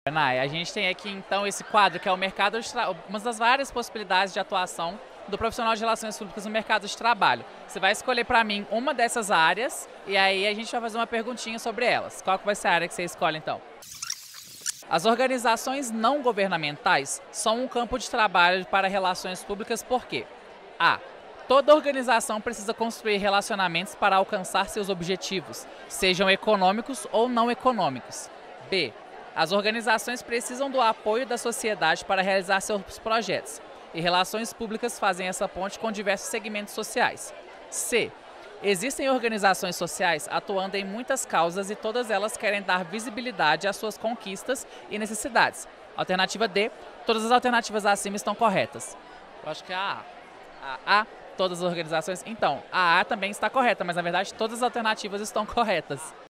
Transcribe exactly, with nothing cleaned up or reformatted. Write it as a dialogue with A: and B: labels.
A: Nai, a gente tem aqui então esse quadro que é o mercado de tra... uma das várias possibilidades de atuação do profissional de relações públicas no mercado de trabalho. Você vai escolher para mim uma dessas áreas e aí a gente vai fazer uma perguntinha sobre elas. Qual que vai ser a área que você escolhe então? As organizações não governamentais são um campo de trabalho para relações públicas porque A. Toda organização precisa construir relacionamentos para alcançar seus objetivos, sejam econômicos ou não econômicos. B. As organizações precisam do apoio da sociedade para realizar seus projetos, e relações públicas fazem essa ponte com diversos segmentos sociais. C. Existem organizações sociais atuando em muitas causas e todas elas querem dar visibilidade às suas conquistas e necessidades. Alternativa D. Todas as alternativas acima estão corretas. Eu acho que é a A. A A, todas as organizações. Então, a A também está correta, mas na verdade todas as alternativas estão corretas.